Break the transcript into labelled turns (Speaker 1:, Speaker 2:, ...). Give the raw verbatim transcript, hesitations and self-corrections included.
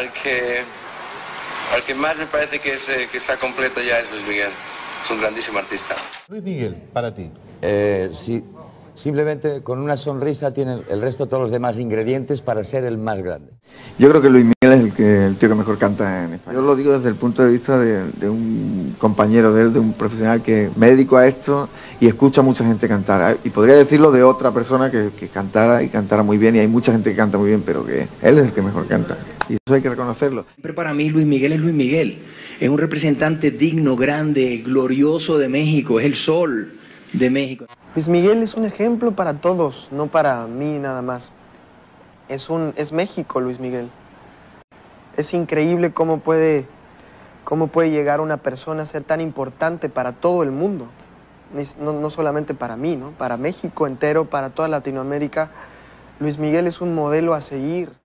Speaker 1: al que, al que más me parece que, es, que está completo ya es Luis Miguel. Es un grandísimo artista.
Speaker 2: Luis Miguel, para ti.
Speaker 3: Eh, sí, simplemente con una sonrisa tiene el resto de todos los demás ingredientes para ser el más grande.
Speaker 4: Yo creo que Luis Miguel es el, que, el tío que mejor canta en España. Yo lo digo desde el punto de vista de, de un compañero de él, de un profesional que me dedico a esto y escucha a mucha gente cantar. Y podría decirlo de otra persona que, que cantara y cantara muy bien, y hay mucha gente que canta muy bien, pero que él es el que mejor canta. Y eso hay que reconocerlo.
Speaker 5: Siempre para mí Luis Miguel es Luis Miguel. Es un representante digno, grande, glorioso de México. Es el sol de México.
Speaker 6: Luis Miguel es un ejemplo para todos, no para mí nada más. Es, un, es México, Luis Miguel. Es increíble cómo puede, cómo puede llegar una persona a ser tan importante para todo el mundo. No, no solamente para mí, ¿no? Para México entero, para toda Latinoamérica. Luis Miguel es un modelo a seguir.